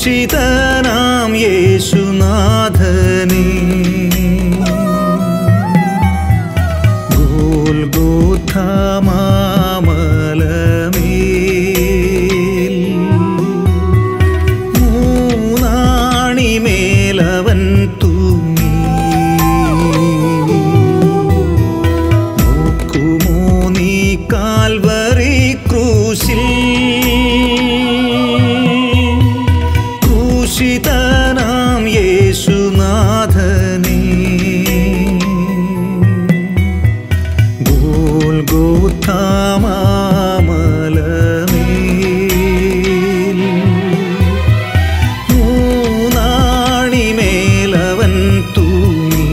ക്രൂശിതനാം യേശുനാഥനേ ഗോൽഗോഥാ മാമലമേൽ മൂന്നാണിമേലവൻ തൂങ്ങി നോക്കുമോ നീ കാൽവറി ക്രൂശിൽ ക്രൂശിതനാം യേശുനാഥനേ ഗോൽഗോഥാ മാമലമേൽ മൂന്നാണിമേലവൻ തൂങ്ങി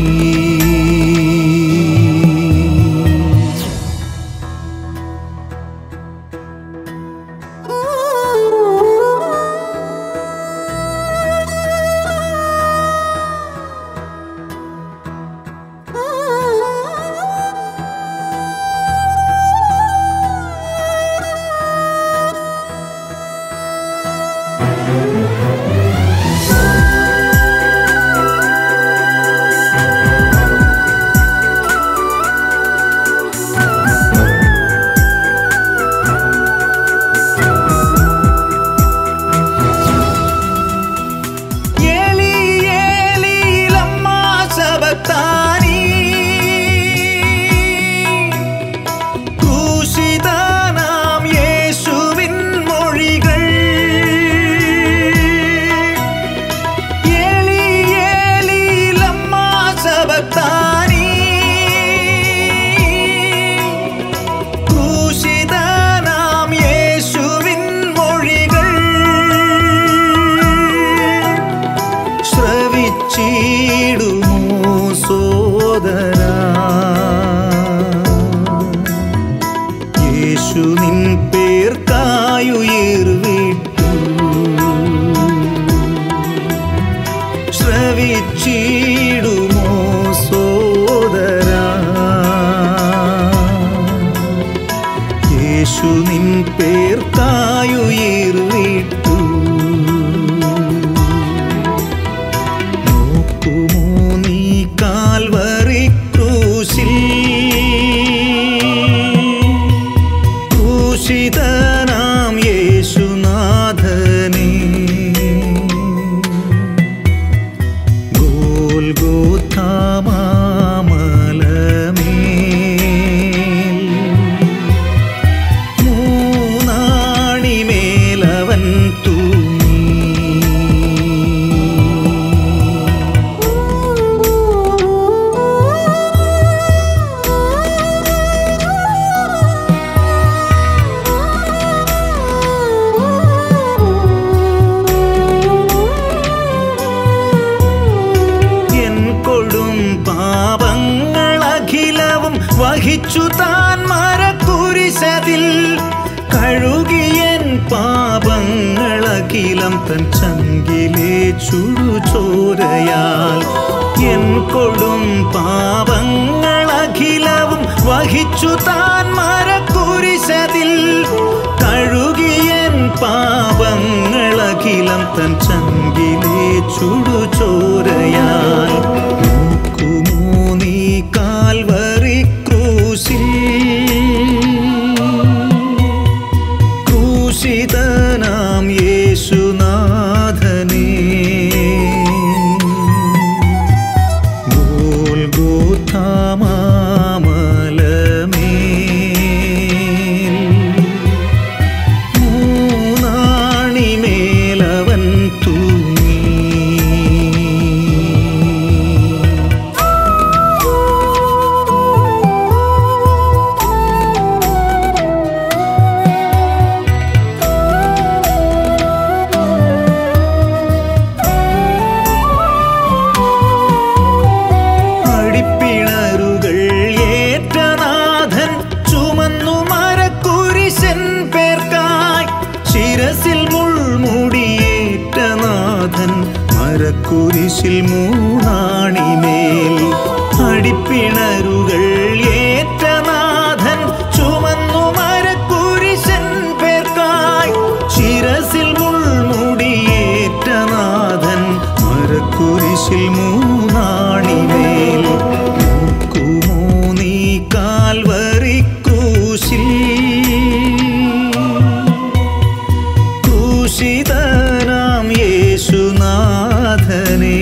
ക്രൂശിതനാം യേശുവിൻ മൊഴികൾ ഏലി ഏലി ലമ്മാ സബക്താനി ക്രൂശിതനാം യേശുവിൻ മൊഴികൾ ശ്രവിച്ചിടുമോ സോദരാ യേശു നിൻ പേർക്കായുയിർ വിട്ടു ശ്രവിച്ചിടുമോ സോദരാ യേശു നിൻ പേർക്കായുയിർ വിട്ടു നോക്കുമോ നീ കാൽവറി ക്രൂശിൽ ക്രൂശിതനാം യേശുനാഥനേ ഗോൽഗോഥാ മാമലമേൽ മൂന്നാണിമേലവൻ തൂങ്ങി പാപങ്ങളഖിലവും വഹിച്ചു താൻ മരക്കുരിശതിൽ കഴുകിയൻ പാപങ്ങളഖിലം തൻ ചങ്കിലെ ചുടുചോരയാൽ എൻ കൊടും പാപങ്ങളഖിലവും വഹിച്ചു താൻ മരക്കുരിശതിൽ കഴുകിയൻ പാപങ്ങളഖിലം തൻ ചങ്കിലെ ചുടുചോരയാൽ നോക്കുമോ നീ കാൽവറി ക്രൂശിൽ ക്രൂശിതനാം യേശുനാഥനേ ഗോൽഗോഥാ മാമലമേൽ മൂന്നാണിമേലവൻ തൂങ്ങി അടിപ്പിണറുകൾ ഏറ്റനാഥൻ ചുമന്നു മരക്കുരിശൻ പേർക്കായി ശിരസിൽ മുൾമുടിയേറ്റനാഥൻ മരക്കുരിശിൽ മൂന്നാണിമേൽ അടിപ്പിണറുകൾ ഏറ്റനാഥൻ ചുമന്നു മരക്കുരിശൻ പേർക്കായി ശിരസിൽ മുൾമുടിയേറ്റ മരക്കുരിശിൽ മൂന്നാണിമേൽ നോക്കുമോ നീ കാൽവരി ക്രൂശിൽ ക്രൂശിതനാം യേശുനാഥനേ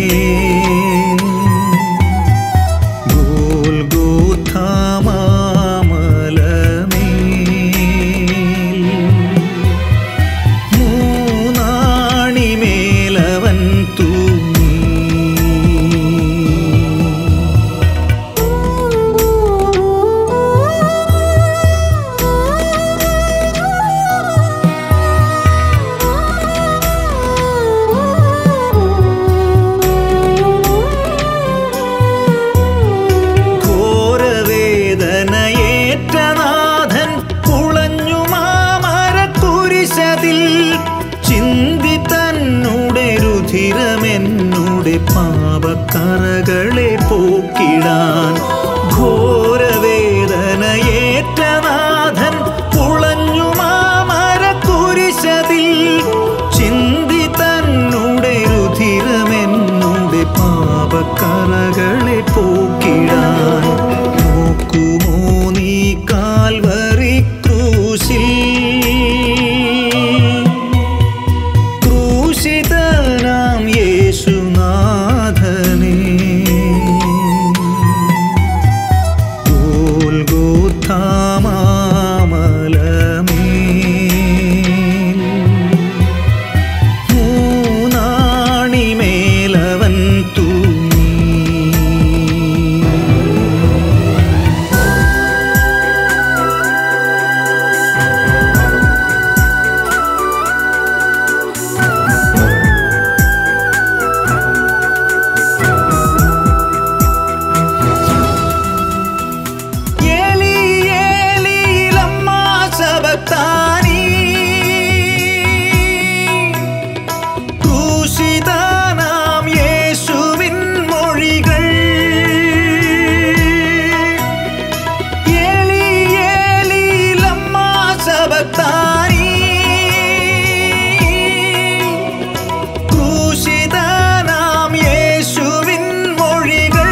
പാപക്കറകളെ പോക്കിടാൻ ഘോരവേദനയേറ്റനാഥൻ പുളഞ്ഞു മാമരക്കുരിശതിൽ ചിന്തി തന്നുടെ രുധിരമെന്നുടെ പാപക്കറകളെ പോക്കിടാൻ നോക്കുമോ നീ കാൽവരി ക്രൂശിൽ ക്രൂശിതനാം യേശുനാഥനേ ഗോൽഗോഥാമാമലമേൽ മൂന്നാണിമേലവൻ തൂങ്ങി ക്രൂശിതനാം യേശുവിൻ മൊഴികൾ ഏലി ഏലി ലമ്മാ സബക്താനി ക്രൂശിതനാം യേശുവിൻ മൊഴികൾ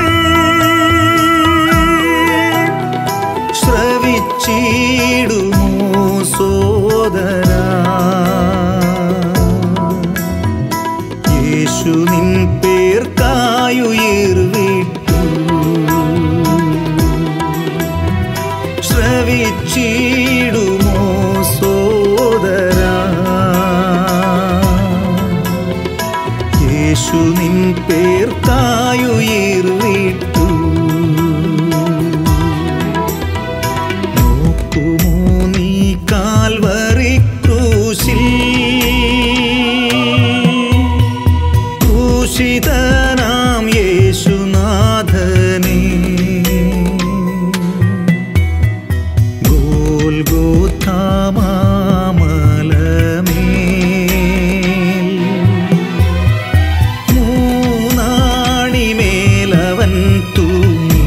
ശ്രവിച്ചിടുമോ സോദരാ യേശു നിൻ പേർക്കായുയിർ വിട്ടു ശ്രവിച്ചിടുമോ സോദരാ യേശു നിൻ പേർക്കായുയിർ വിട്ടു നോക്കുമോ നീ കാൽവരി ക്രൂശിൽ ക്രൂശിതനാം യേശുനാഥനേ ഗോൽഗോഥാമാമലമേൽ മൂന്നാണിമേലവൻ തൂങ്ങി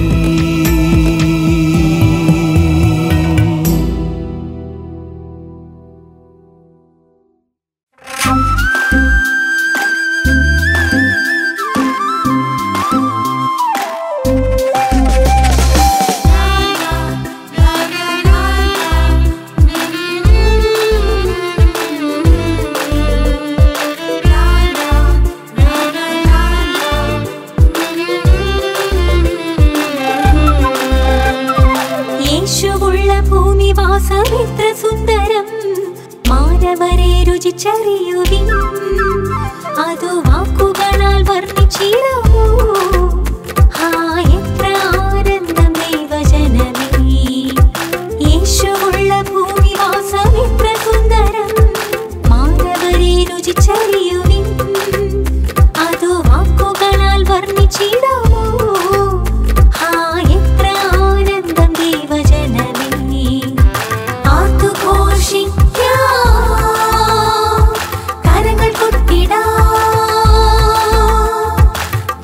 യേശുവുള്ള ഭൂമിവാസമിത്ര സുന്ദരം മാനവരെ രുചിച്ചറിയുവിൻ അതു വാക്കുകളാൽ വർണ്ണിച്ചിടാമോ എത്ര ആനന്ദം ദൈവജനമേ യേശുവുള്ള ഭൂമിവാസമിത്ര സുന്ദരം മാനവരെ രുചിച്ചറിയുവിൻ അതു വാക്കുകളാൽ വർണ്ണിച്ചിടാമോ എത്ര ആനന്ദം ദൈവജനമേ ആർത്തുഘോഷിക്കാം കരങ്ങൾ കൊട്ടിടാം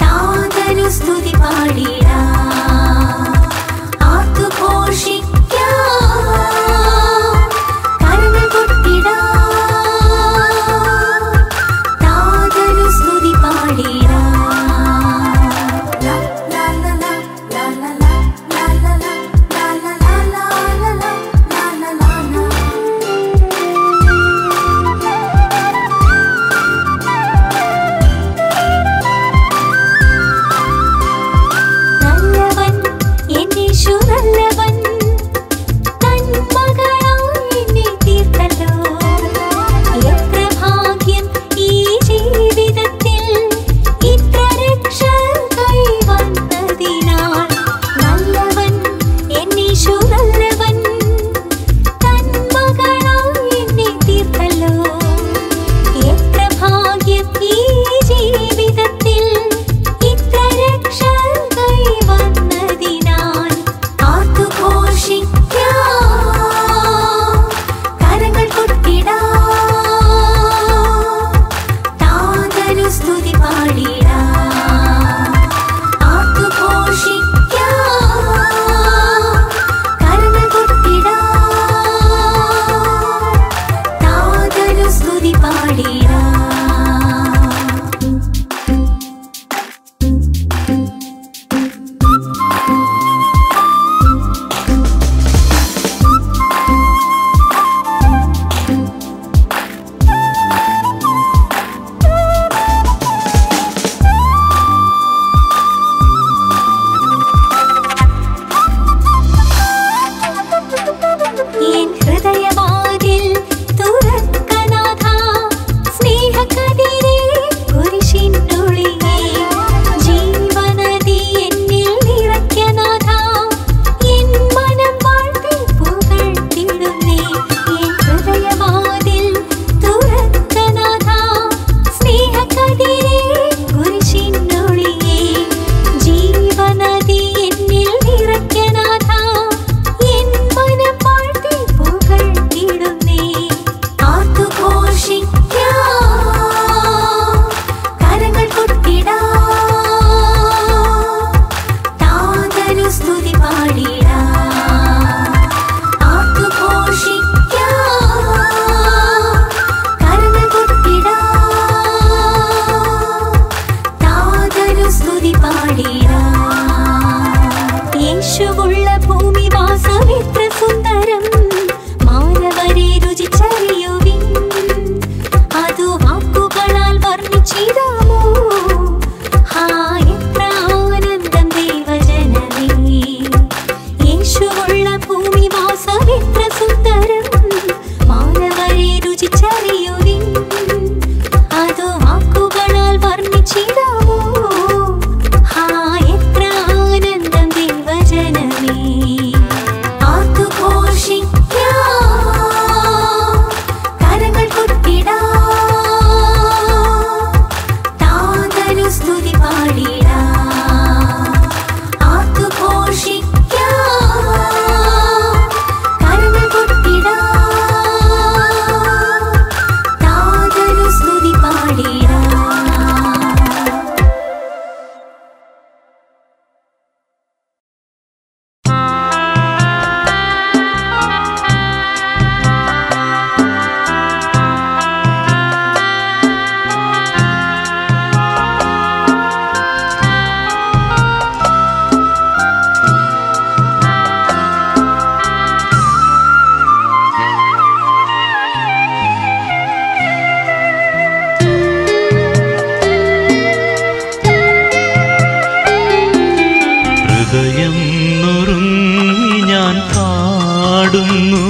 പാടുന്നു,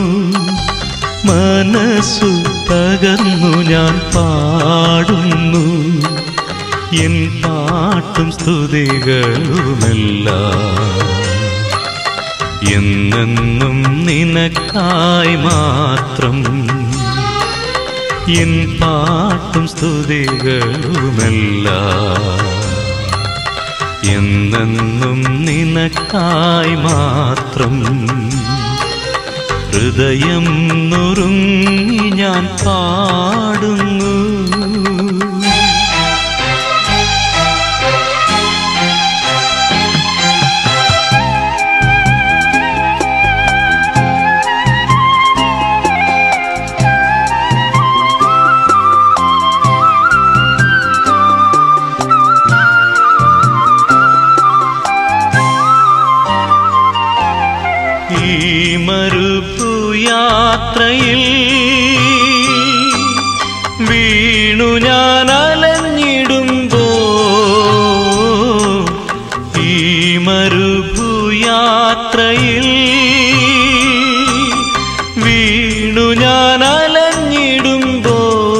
മനസ്സു തകർന്നു ഞാൻ പാടുന്നു. എൻ പാട്ടും സ്തുതികളുമെല്ലാം എന്നെന്നും നിനക്കായി മാത്രം. എൻ പാട്ടും സ്തുതികളുമെല്ലാം എന്നെന്നും നിനക്കായി മാത്രം. ഹൃദയം നുറുങ്ങി ഞാൻ പാടുന്നു. യാത്രയിൽ വീണു ഞാൻ അലഞ്ഞിടുമ്പോ, ഈ മരുഭൂയാത്രയിൽ വീണു ഞാൻ അലഞ്ഞിടുമ്പോ,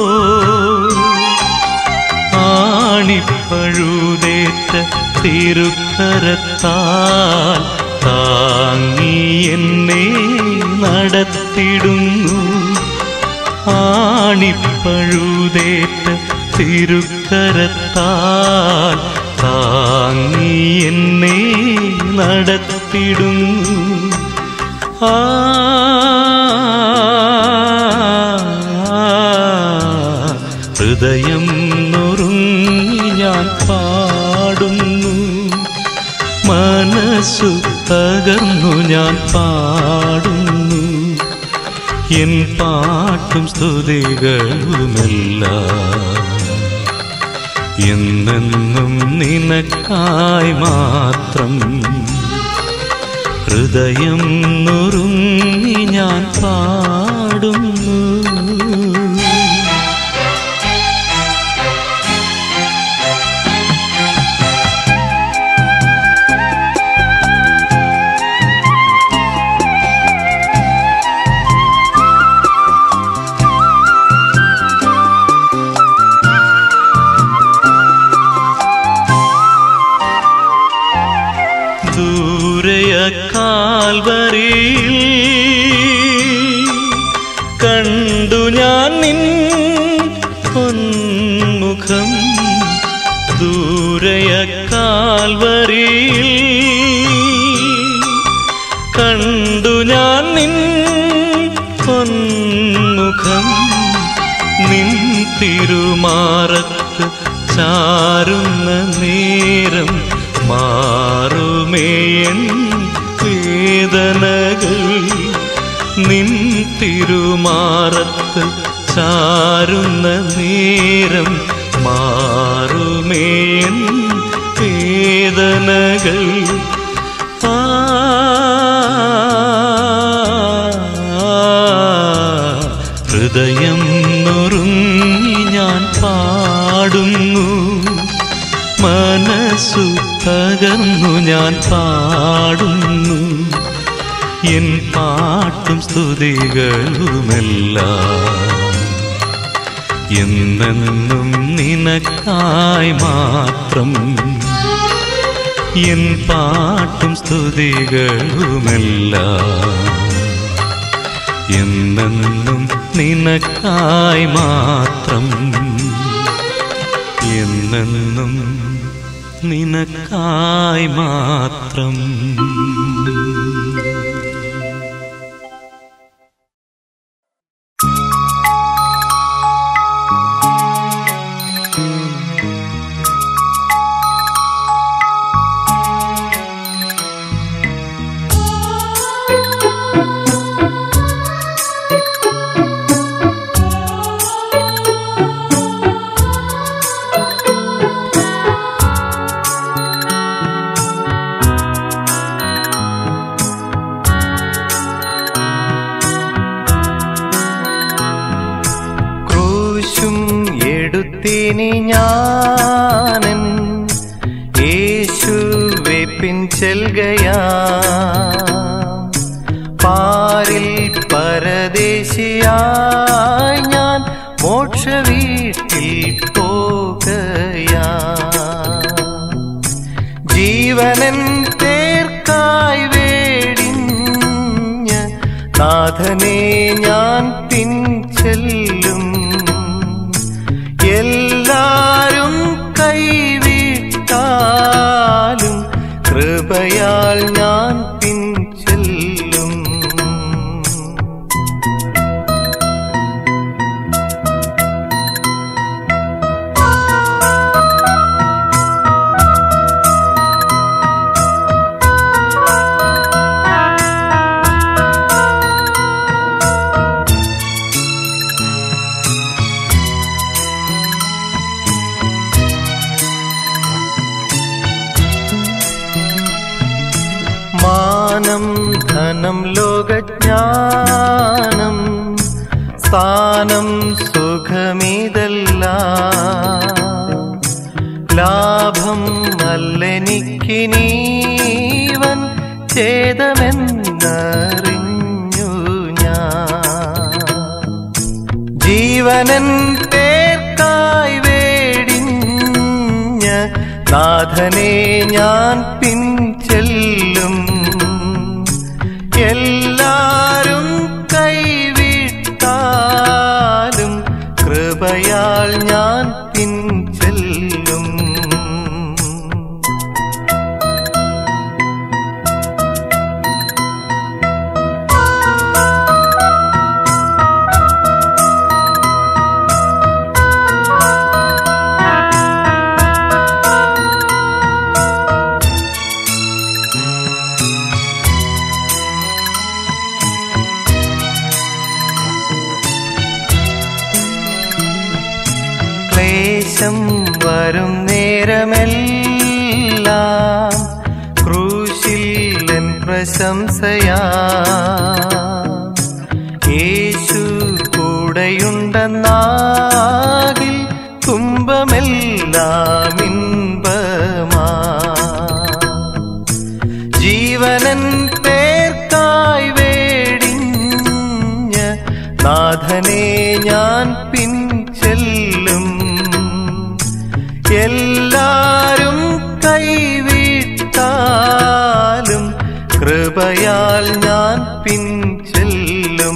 ആണിപ്പഴുതേറ്റ തിരുക്കരത്താൽ താങ്ങി എന്നെ നടത്തിടുന്നു. ആണിപ്പഴുതേറ്റ തിരുക്കരത്താൽ താങ്ങി എന്നെ നടത്തിടുന്നു. ഹൃദയം നുറുങ്ങി ഞാൻ പാടുന്നു, മനസ്സു തകർന്നു ഞാൻ പാടുന്നു. എൻ പാട്ടും സ്തുതികളുമെല്ലാം എന്നെന്നും നിനക്കായി മാത്രം. ഹൃദയം നുറുങ്ങി ഞാൻ പാടുന്നു. കാൽവരിയിൽ കണ്ടു ഞാൻ നിൻ പൊന്മുഖം. ദൂരയ കാൽവരിയിൽ കണ്ടു ഞാൻ നിൻ പൊന്മുഖം. നിൻ തിരുമാറത്ത് ചാരുന്ന നേരം മാറുമേയൻ വേദനകൾ. നിൻ തിരുമാറത്ത് ചാരുന്ന നേരം മാറുമേയൻ വേദനകൾ. ഹൃദയം നുറുങ്ങി ഞാൻ പാടുന്നു, മനസ്സു തകർന്നു ഞാൻ പാടുന്നു. എൻ പാട്ടും സ്തുതികളുമെല്ലാം എന്നെന്നും നിനക്കായി മാത്രം. എൻ പാട്ടും സ്തുതികളുമെല്ലാം എന്നെന്നും നിനക്കായി മാത്രം. എന്നെന്നും നിനക്കായി മാത്രം. എടുത്തിനി ഞാനൻ യേശുവെ പിൻചെൽകയാ പാരിൽ യാത്രയായി ഞാൻ മോക്ഷവീട്ടിൽ പോകയാ. ജീവനൻ പേർക്കായി വേടിഞ്ഞ നാഥനെ ഞാൻ പിൻചെല്ലും. എല്ലാരും കൈവിട്ടാലും കൃപയാൽ ഞാൻ പിൻചെല്ലും. മാനം ധനം ലോകജ്ഞാനം സ്ഥാനം സുഖമിതെല്ലാം ലാഭം അല്ലെനിക്കിനീവൻ ഛേദമെന്നറിഞ്ഞു ഞാൻ. ജീവനൻ പേർക്കായി വേടിഞ്ഞ നാഥനെ ഞാൻ പിൻചെല്ലും. എല്ലാരും കൈവിട്ടാലും കൃപയാൽ ഞാൻ പിൻചെല്ലും. ക്ലേശം വരും നേരമെല്ലാം ക്രൂശിൽ എൻ പ്രശംസയാ. യേശു കൂടെയുണ്ടെന്നാകിൽ തുമ്പമെല്ലാം ഇൻപമാ. ജീവനൻ പേർക്കായി വേടിഞ്ഞ നാഥനെ ഞാൻ പിൻചെല്ലും. എല്ലാരും കൈവിട്ടാലും കൃപയാൽ ഞാൻ പിൻചെല്ലും.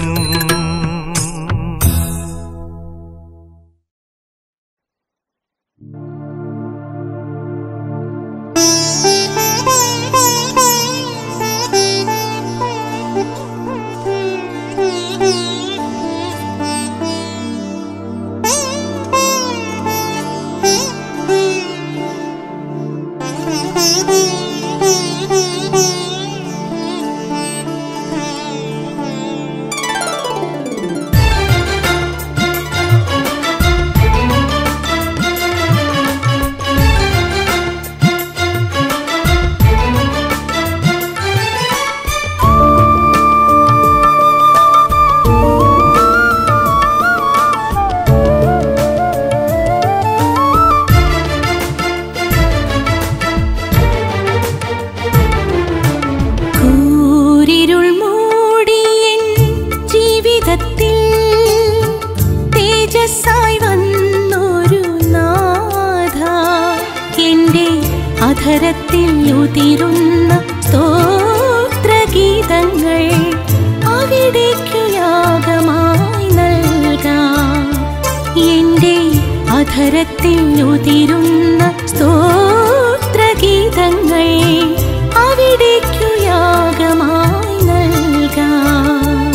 അധരത്തിൽ ഉതിരുന്ന സ്തോത്രഗീതങ്ങൾ അവിടേക്കു യാഗമായി നൽകാം. എന്റെ അധരത്തിൽ ഉതിരുന്ന സ്തോത്രഗീതങ്ങൾ അവിടേക്കു യാഗമായി നൽകാം.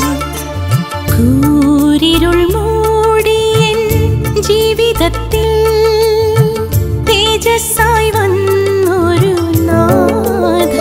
കൂരിരുൾ മൂടിയൻ ജീവിതത്തിൽ തേജസ്സായി വന്നൊരു നാഥ.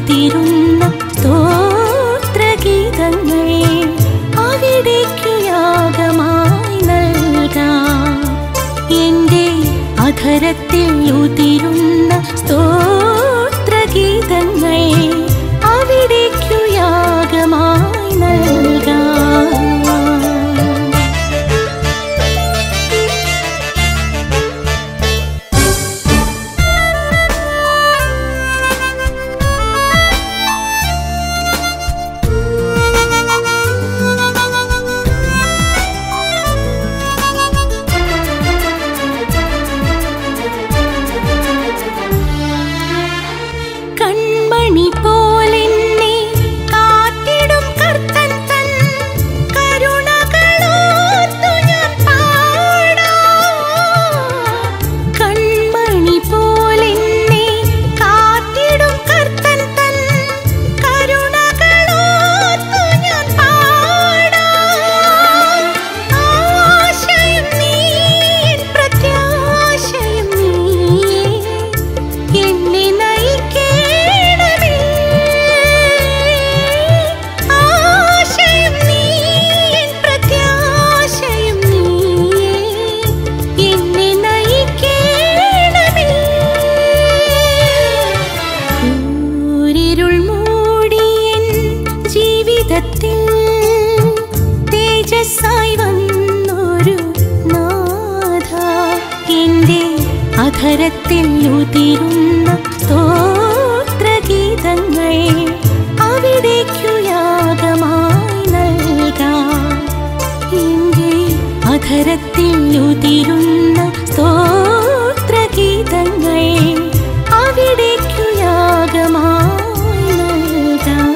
ഉതിരുന്ന സ്തോത്രഗീതങ്ങൾ അവിടേക്കു യാഗമായി നൽകാം. എൻ്റെ അധരത്തിൽ ഉതിരുന്ന സ്തോത്രഗീതങ്ങൾ അവിടേക്കു യാഗമായി നൽകാം. അധരത്തിൽ ഉതിരുന്ന സ്തോത്രഗീതങ്ങൾ അവിടേക്കു യാഗമായി നൽകാം. എൻ്റെ അധരത്തിൽ ഉതിരുന്ന സ്തോത്രഗീതങ്ങൾ അവിടേക്കു യാഗമായി നൽകാം.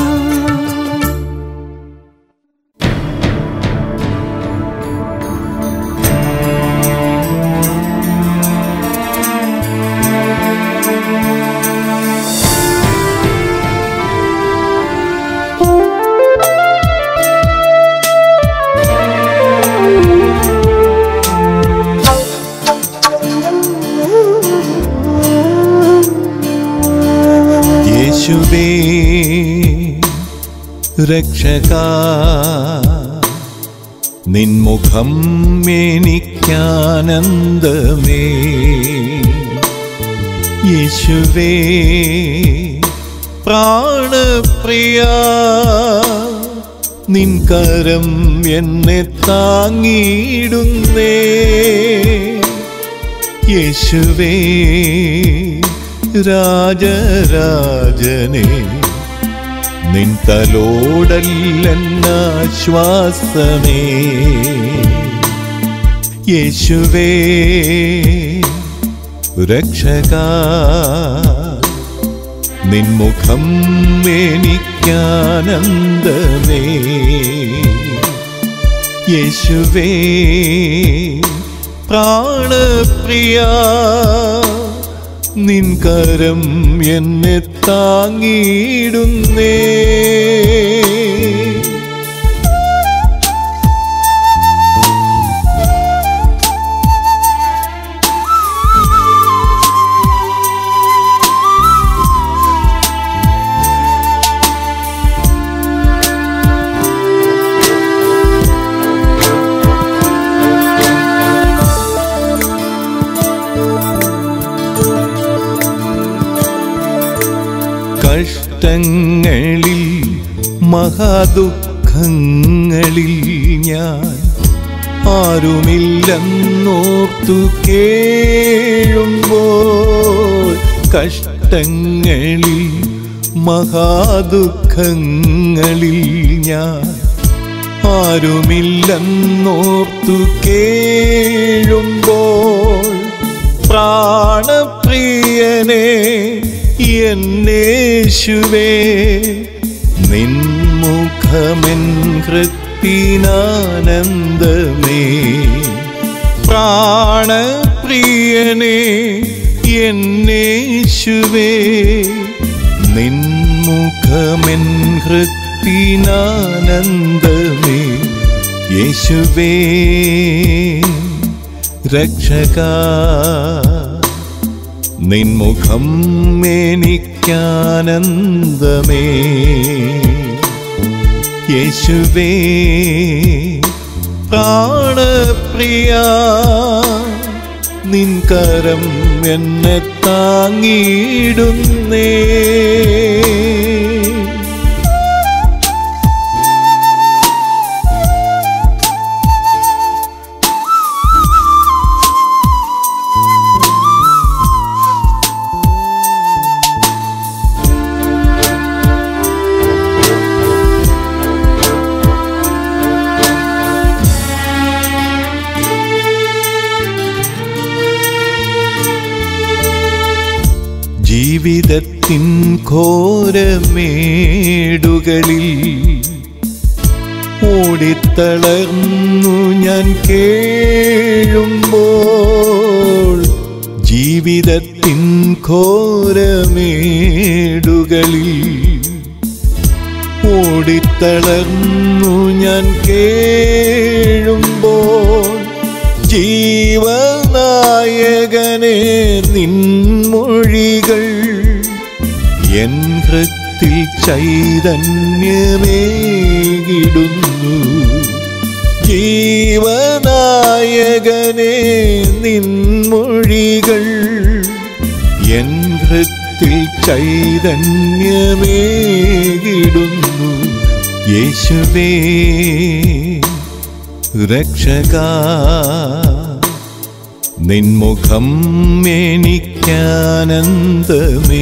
യേശുവേ രക്ഷകാ, നിൻമുഖം എനിക്കാനന്ദമേ. യേശുവേ പ്രാണപ്രിയ, നിൻ കരം എന്നെ താങ്ങിയിടുന്നേ. യേശുവേ രാജരാജനേ, നിൻ തലോടല്ലെന്നാശ്വാസമേ. യേശുവേ രക്ഷകാ, നിൻമുഖം എനിക്കാനന്ദമേ. യേശുവേ പ്രാണപ്രിയ, നിൻ കരം എന്നെ താങ്ങിയിടുന്നേ. കഷ്ടങ്ങളിൽ മഹാദുഃഖങ്ങളിൽ ഞാൻ ആരുമില്ലെന്നോർത്തു കേഴുമ്പോൾ, കഷ്ടങ്ങളിൽ മഹാദുഃഖങ്ങളിൽ ഞാൻ ആരുമില്ലെന്നോർത്തു കേഴുമ്പോൾ, പ്രാണപ്രിയനേ എന്നേശുവേ, നിൻമുഖമെൻ ഹൃത്തിനാനന്ദമേ. പ്രാണപ്രിയനേ എന്നേശുവേ, നിൻമുഖമെൻ ഹൃത്തിനാനന്ദമേ. യേശുവേ രക്ഷകാ, നിൻമുഖം എനിക്കാനന്ദമേ. യേശുവേ പ്രാണപ്രിയ, നിൻ കരം എന്നെ താങ്ങിയിടുന്നേ. ജീവിതത്തിൻ ഘോരമേടുകളിൽ ഓടിത്തളർന്നു ഞാൻ കേഴുമ്പോൾ, ജീവിതത്തിൻ ഘോരമേടുകളിൽ ഓടിത്തളർന്നു ഞാൻ കേഴുമ്പോൾ, ജീവനായകനെ നിൻമൊഴികൾ എൻ ഹൃത്തിൽ ചൈതന്യമേകിടുന്നു. ജീവനായകനെ നിൻമൊഴികൾ എൻ ഹൃത്തിൽ ചൈതന്യമേകിടുന്നു. യേശുവേ രക്ഷകാ, നിൻമുഖം എനിക്കാനന്ദമേ.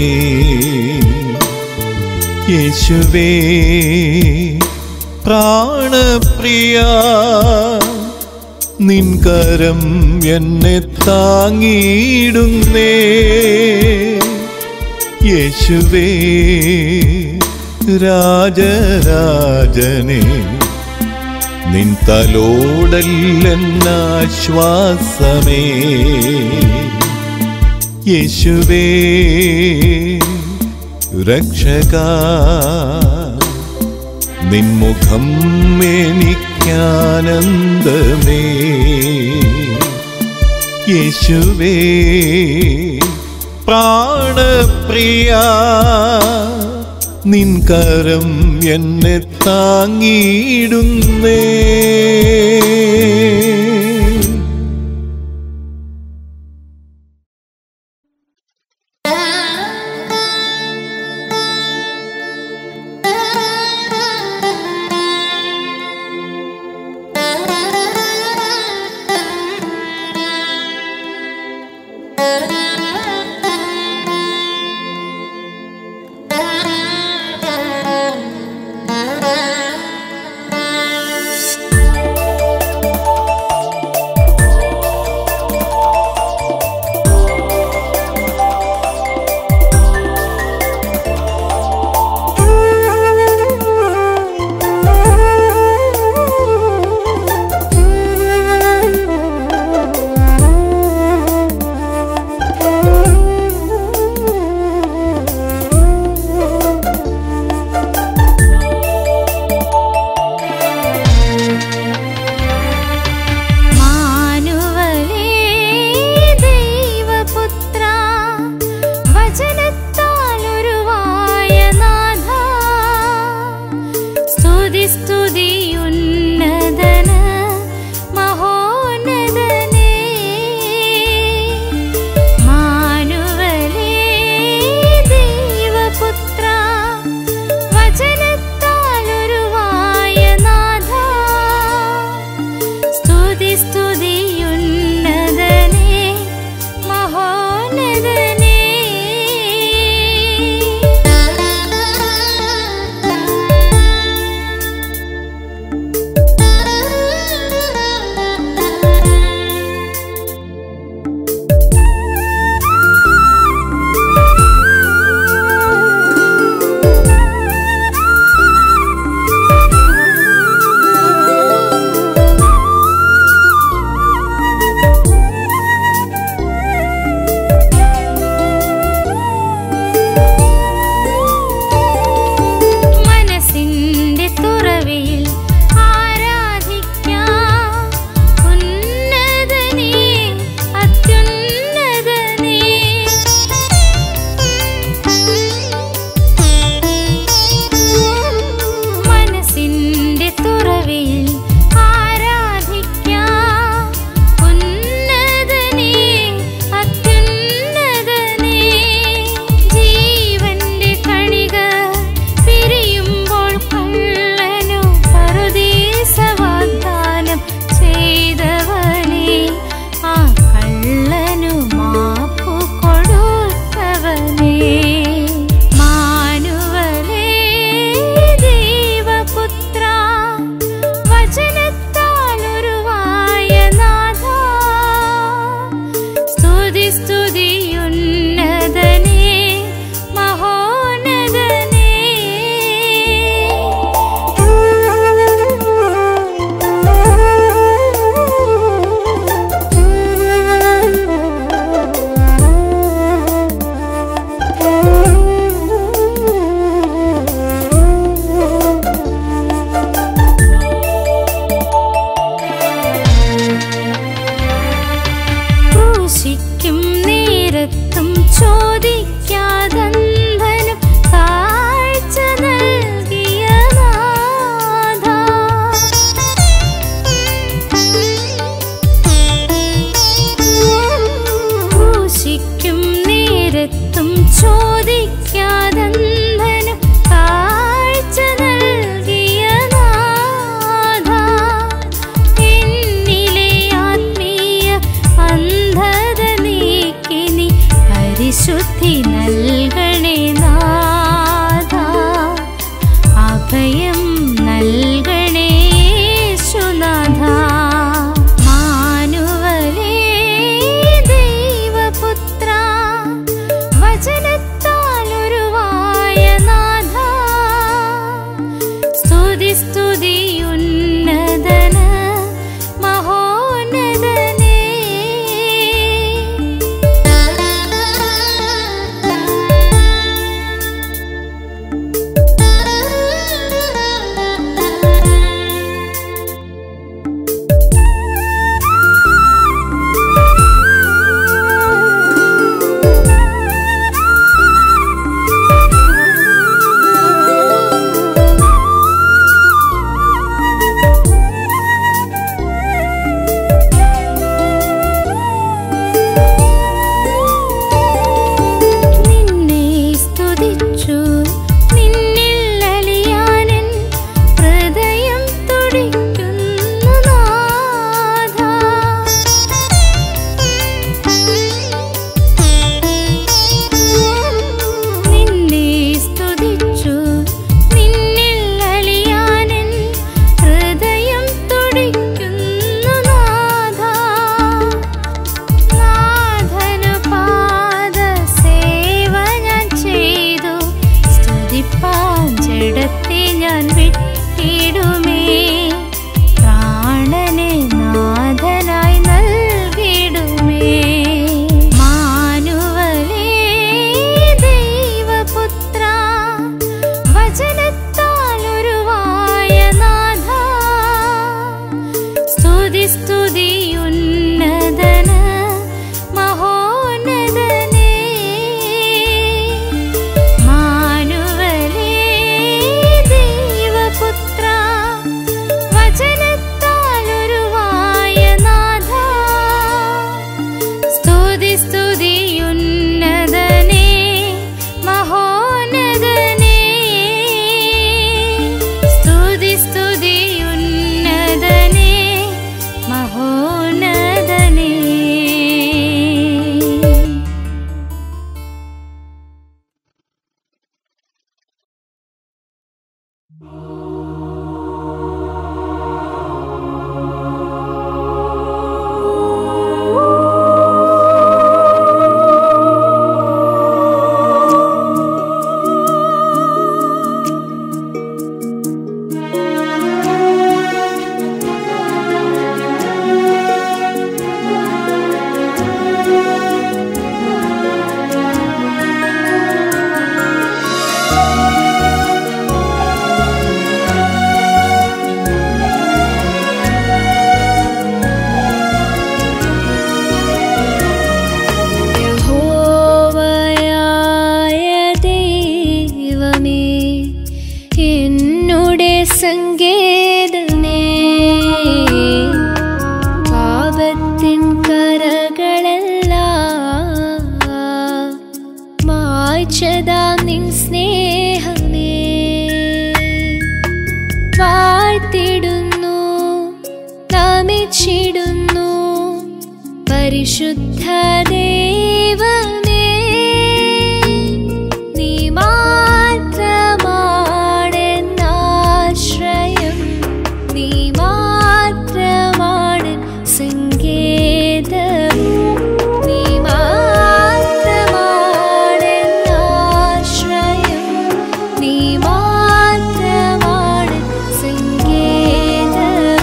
യേശുവേ പ്രാണപ്രിയ, നിൻ കരം എന്നെ താങ്ങിയിടുന്നേ. യേശുവേ രാജരാജനെ, നിൻ തലോടല്ലെന്നാശ്വാസമേ. യേശുവേ രക്ഷകാ, നിൻമുഖം എനിക്കാനന്ദമേ. യേശുവേ പ്രാണപ്രിയ, നിൻ കരം എന്നെ താങ്ങിയിടുന്നേ. പരിശുദ്ധ ദൈവമേ, നീ മാത്രമാണെന്നാശ്രയം, നീ മാത്രമാണ് സങ്കേതം, നീ മാത്രമാണെന്നാശ്രയം, നീ മാത്രമാണ് സങ്കേതം.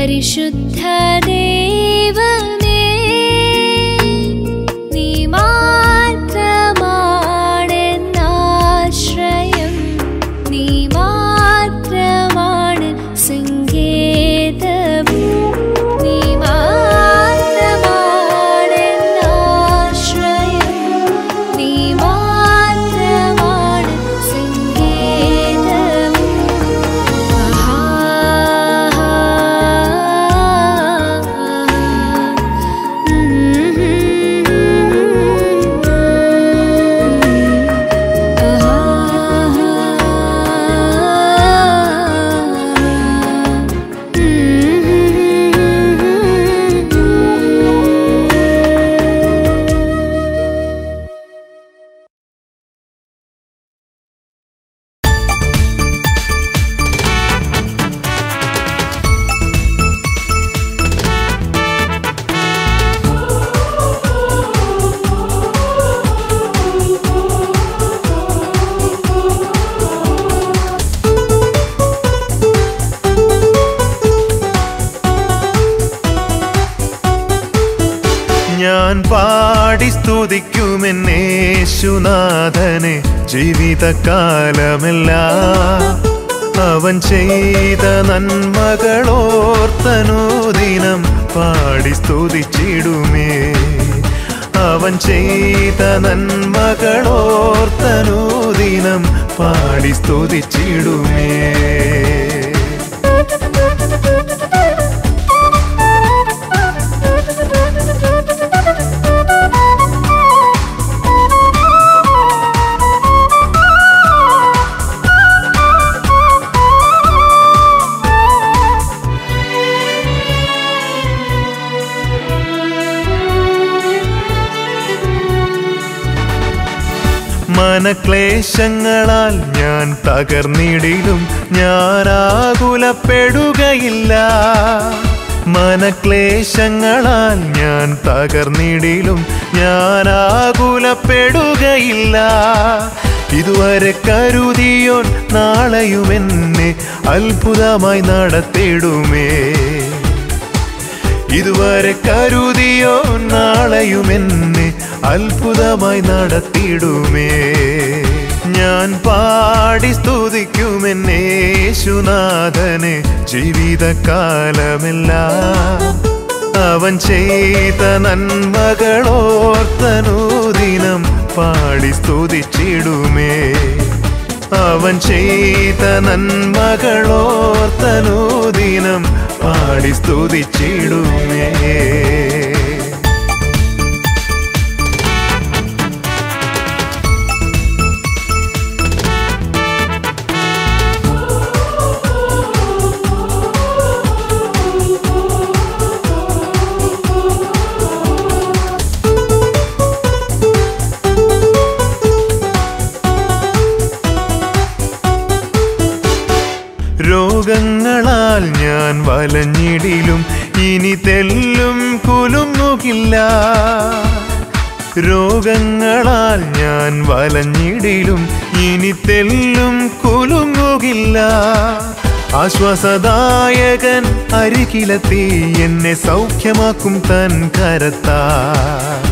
പരിശുദ്ധ ദൈവമേ നീ മാത്രമാണെന്നാശ്രയം നീ മാത്രമാണ് സങ്കേതം നീ മാത്രമാണെന്നാശ്രയം നീ മാത്രമാണ് സങ്കേതം ഞാൻ പാടി സ്തുതിക്കുമെന്നേശുനാഥനെ ജീവിതകാലമെല്ലാം അവൻ ചെയ്ത നന്മകളോർത്തനുദിനം പാടി സ്തുതിച്ചിടുമേ അവൻ ചെയ്ത നന്മകളോർത്തനുദിനം പാടി സ്തുതിച്ചിടുമേ മനക്ലേശങ്ങളാൽ ഞാൻ തകർന്നിടിലും ഞാൻ ആകുലപ്പെടുകയില്ല മനക്ലേശങ്ങളാൽ ഞാൻ തകർന്നിടിലും ഞാൻ ആകുലപ്പെടുകയില്ല ഇതുവരെ കരുതിയോൻ നാളെയുമെന്നെ അത്ഭുതമായി നടത്തിടുമേ ഇതുവരെ കരുതിയോ നാളെയുമെന്നെ അത്ഭുതമായി നടത്തിടുമേ ഞാൻ പാടി സ്തുതിക്കുമെന്നേശുനാഥനെ ജീവിതകാലമെല്ലാം അവൻ ചെയ്ത നന്മകളോർത്തനുദിനം പാടി സ്തുതിച്ചിടുമേ അവൻ ചെയ്ത നന്മകളോർത്തനുദിനം പാടി സ്തുതിച്ചിടുമേ രോഗങ്ങളാൽ ഞാൻ വലഞ്ഞിടിലും ഇനി തെല്ലും കുലുങ്ങുകില്ല രോഗങ്ങളാൽ ഞാൻ വലഞ്ഞിടിലും ഇനി തെല്ലും കുലുങ്ങുകില്ല ആശ്വാസദായകൻ അരികിലെത്തി എന്നെ സൗഖ്യമാക്കും തൻ കരത്താൽ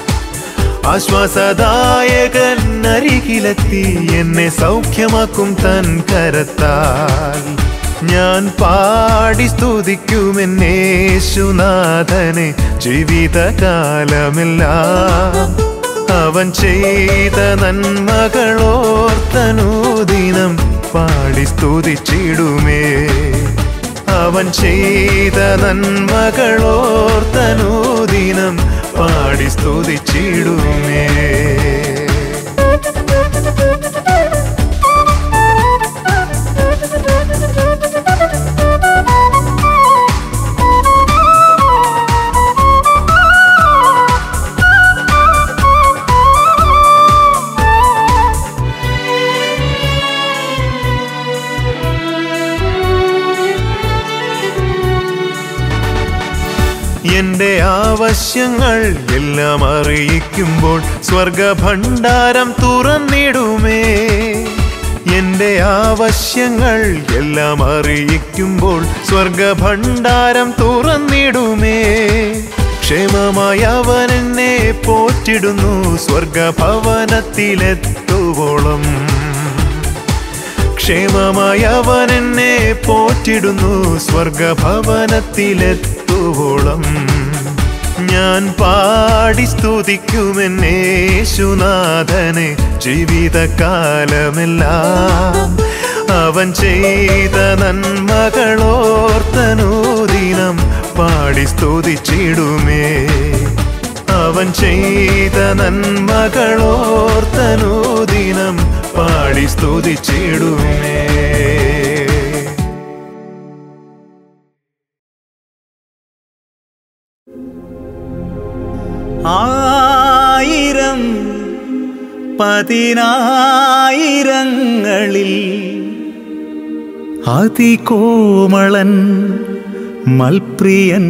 ആശ്വാസദായകൻ അരികിലെത്തി എന്നെ സൗഖ്യമാക്കും തൻ കരത്താൽ ഞാൻ പാടി സ്തുതിക്കുമെന്നേശുനാഥനെ ജീവിതകാലമെല്ലാം അവൻ ചെയ്ത നന്മകളോർത്തനുദിനം പാടി സ്തുതിച്ചിടുമേ അവൻ ചെയ്ത നന്മകളോർത്തനുദിനം പാടി സ്തുതിച്ചിടുമേ എന്റെ ആവശ്യങ്ങൾ എല്ലാം അറിയിക്കുമ്പോൾ സ്വർഗഭണ്ഡാരം തുറന്നിടുമേ എന്റെ ആവശ്യങ്ങൾ എല്ലാം അറിയിക്കുമ്പോൾ സ്വർഗഭണ്ഡാരം തുറന്നിടുമേ. ക്ഷേമമായി അവൻ എന്നെ പോറ്റിടുന്നു സ്വർഗഭവനത്തിലെത്തുവോളം. ക്ഷേമമായി അവൻ എന്നെ പോറ്റിടുന്നു സ്വർഗഭവനത്തിലെത്തുവോളം. ഞാൻ പാടി സ്തുതിക്കുമെന്നേശുനാഥനെ ജീവിതകാലമെല്ലാം. അവൻ ചെയ്ത നന്മകളോർത്തനുദിനം പാടി സ്തുതിച്ചിടുമേ. അവൻ ചെയ്ത നന്മകളോർത്തനുദിനം പാടി സ്തുതിച്ചിടുമേ. ആയിരം പതിനായിരങ്ങളിൽ അതികോമളൻ മൽപ്രിയൻ.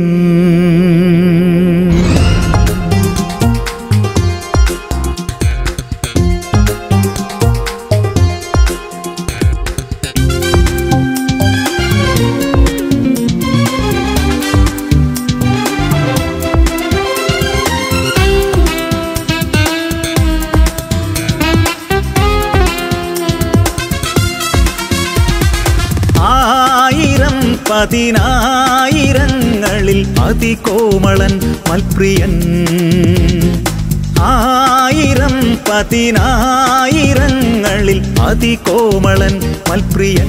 പതിനായിരങ്ങളിൽ അതികോമളൻ മൽപ്രിയൻ. ആയിരം പതിനായിരങ്ങളിൽ അതികോമളൻ മൽപ്രിയൻ.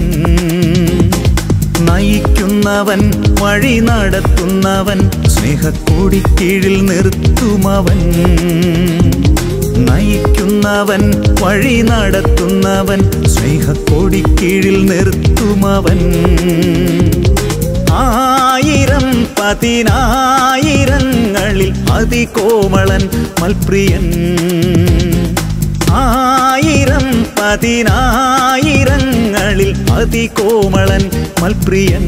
നയിക്കുന്നവൻ വഴി നടത്തുന്നവൻ സ്നേഹക്കൊടിക്കീഴിൽ നിർത്തുമവൻ. നയിക്കുന്നവൻ വഴി നടത്തുന്നവൻ സ്നേഹക്കൊടിക്കീഴിൽ നിർത്തുമവൻ. ആയിരം പതിനായിരങ്ങളിൽ അതികോമളൻ മൽപ്രിയൻ. ആയിരം പതിനായിരങ്ങളിൽ അതികോമളൻ മൽപ്രിയൻ.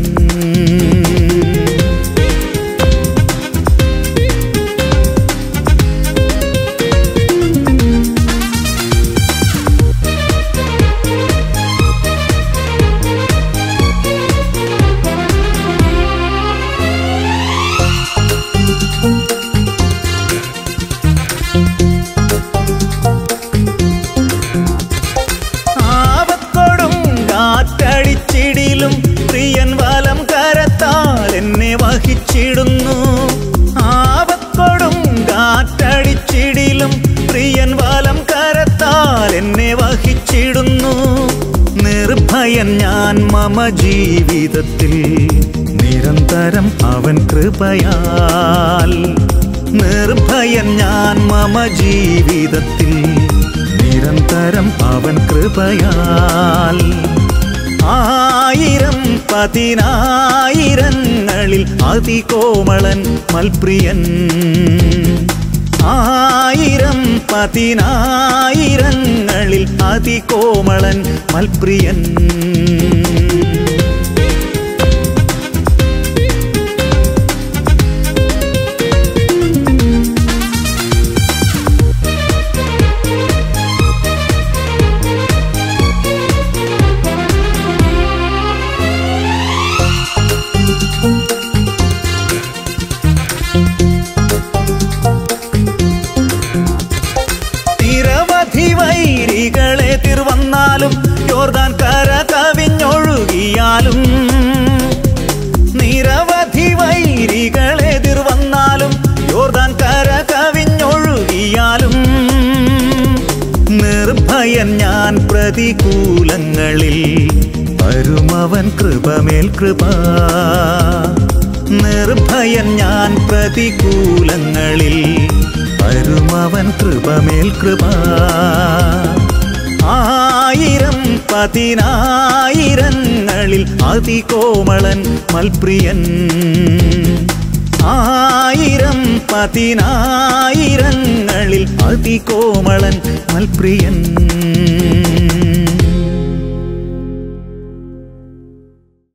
പ്രിയൻ വലം കരത്താൽ എന്നെ വഹിച്ചിടുന്നു. ആപത്തൊടും കാറ്റടിച്ചിടിലും പ്രിയൻ വലം കരത്താൽ എന്നെ വഹിച്ചിടുന്നു. നിർഭയൻ ഞാൻ മമ ജീവിതത്തിൽ നിരന്തരം അവൻ കൃപയാൽ. നിർഭയൻ ഞാൻ മമ ജീവിതത്തിൽ നിരന്തരം അവൻ കൃപയാൽ. ആയിരം പതിനായിരങ്ങളിൽ അതികോമളൻ മൽപ്രിയൻ. ആയിരം പതിനായിരങ്ങളിൽ അതികോമളൻ മൽപ്രിയൻ. വന്നാലും യോർദാൻ കര കവിഞ്ഞൊഴുകിയാലും. നിരവധി വൈരികളെതിർ വന്നാലും യോർദാൻ കര കവിഞ്ഞൊഴുകിയാലും. നിർഭയൻ ഞാൻ പ്രതികൂലങ്ങളിൽ വരുമവൻ കൃപമേൽ കൃപ. നിർഭയൻ ഞാൻ പ്രതികൂലങ്ങളിൽ വരുമവൻ കൃപമേൽ കൃപ. ആയിരം പതിനായിരങ്ങളിൽ അതികോമളൻ മൽപ്രിയൻ. ആയിരം പതിനായിരങ്ങളിൽ അതികോമളൻ മൽപ്രിയൻ.